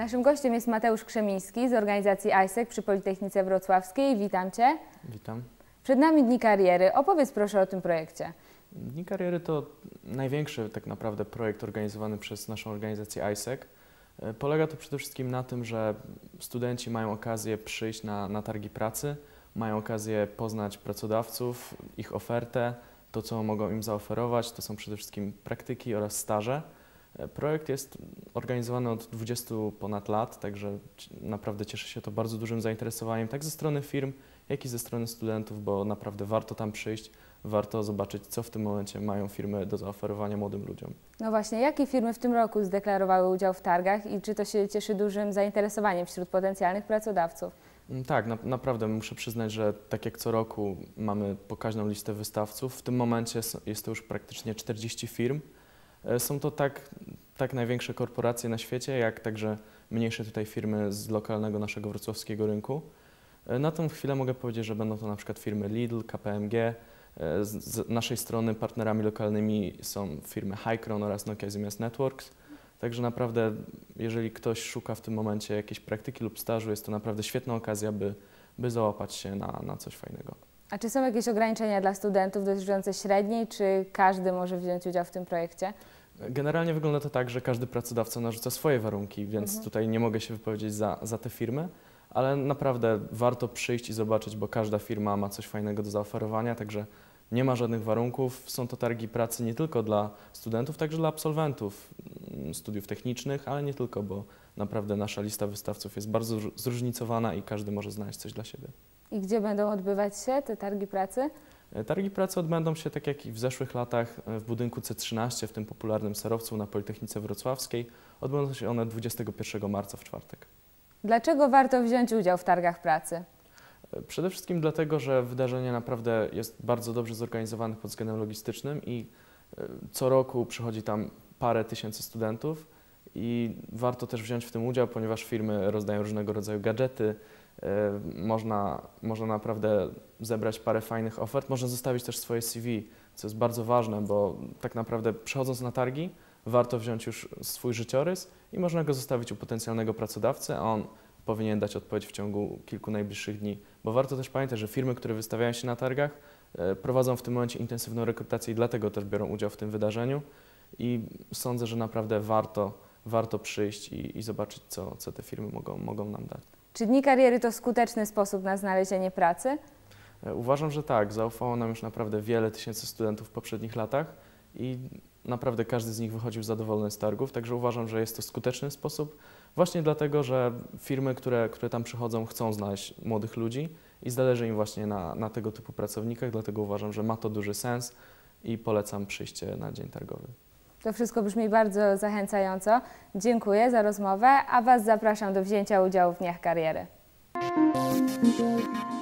Naszym gościem jest Mateusz Krzemiński z organizacji ISEC przy Politechnice Wrocławskiej. Witam Cię. Witam. Przed nami Dni Kariery. Opowiedz proszę o tym projekcie. Dni Kariery to największy tak naprawdę projekt organizowany przez naszą organizację ISEC. Polega to przede wszystkim na tym, że studenci mają okazję przyjść na targi pracy, mają okazję poznać pracodawców, ich ofertę, to co mogą im zaoferować, to są przede wszystkim praktyki oraz staże. Projekt jest organizowany od 20 ponad lat, także naprawdę cieszy się to bardzo dużym zainteresowaniem, tak ze strony firm, jak i ze strony studentów, bo naprawdę warto tam przyjść, warto zobaczyć, co w tym momencie mają firmy do zaoferowania młodym ludziom. No właśnie, jakie firmy w tym roku zdeklarowały udział w targach i czy to się cieszy dużym zainteresowaniem wśród potencjalnych pracodawców? Tak, naprawdę muszę przyznać, że tak jak co roku mamy pokaźną listę wystawców, w tym momencie jest to już praktycznie 40 firm. Są to tak największe korporacje na świecie, jak także mniejsze tutaj firmy z lokalnego naszego wrocławskiego rynku. Na tą chwilę mogę powiedzieć, że będą to na przykład firmy Lidl, KPMG. Z naszej strony partnerami lokalnymi są firmy Hycron oraz Nokia Siemens Networks. Także naprawdę, jeżeli ktoś szuka w tym momencie jakiejś praktyki lub stażu, jest to naprawdę świetna okazja, by załapać się na coś fajnego. A czy są jakieś ograniczenia dla studentów dotyczące średniej, czy każdy może wziąć udział w tym projekcie? Generalnie wygląda to tak, że każdy pracodawca narzuca swoje warunki, więc tutaj nie mogę się wypowiedzieć za te firmy, ale naprawdę warto przyjść i zobaczyć, bo każda firma ma coś fajnego do zaoferowania, także nie ma żadnych warunków. Są to targi pracy nie tylko dla studentów, także dla absolwentów studiów technicznych, ale nie tylko, bo naprawdę nasza lista wystawców jest bardzo zróżnicowana i każdy może znaleźć coś dla siebie. I gdzie będą odbywać się te targi pracy? Targi pracy odbędą się, tak jak i w zeszłych latach, w budynku C13, w tym popularnym Serowcu na Politechnice Wrocławskiej. Odbędą się one 21 marca w czwartek. Dlaczego warto wziąć udział w targach pracy? Przede wszystkim dlatego, że wydarzenie naprawdę jest bardzo dobrze zorganizowane pod względem logistycznym i co roku przychodzi tam parę tysięcy studentów i warto też wziąć w tym udział, ponieważ firmy rozdają różnego rodzaju gadżety, można naprawdę zebrać parę fajnych ofert, można zostawić też swoje CV, co jest bardzo ważne, bo tak naprawdę przychodząc na targi warto wziąć już swój życiorys i można go zostawić u potencjalnego pracodawcy, a on powinien dać odpowiedź w ciągu kilku najbliższych dni. Bo warto też pamiętać, że firmy, które wystawiają się na targach, prowadzą w tym momencie intensywną rekrutację i dlatego też biorą udział w tym wydarzeniu i sądzę, że naprawdę warto przyjść i zobaczyć, co te firmy mogą nam dać. Czy Dni Kariery to skuteczny sposób na znalezienie pracy? Uważam, że tak. Zaufało nam już naprawdę wiele tysięcy studentów w poprzednich latach i naprawdę każdy z nich wychodził zadowolony z targów, także uważam, że jest to skuteczny sposób właśnie dlatego, że firmy, które tam przychodzą, chcą znaleźć młodych ludzi i zależy im właśnie na tego typu pracownikach, dlatego uważam, że ma to duży sens i polecam przyjście na dzień targowy. To wszystko brzmi bardzo zachęcająco. Dziękuję za rozmowę, a Was zapraszam do wzięcia udziału w Dniach Kariery.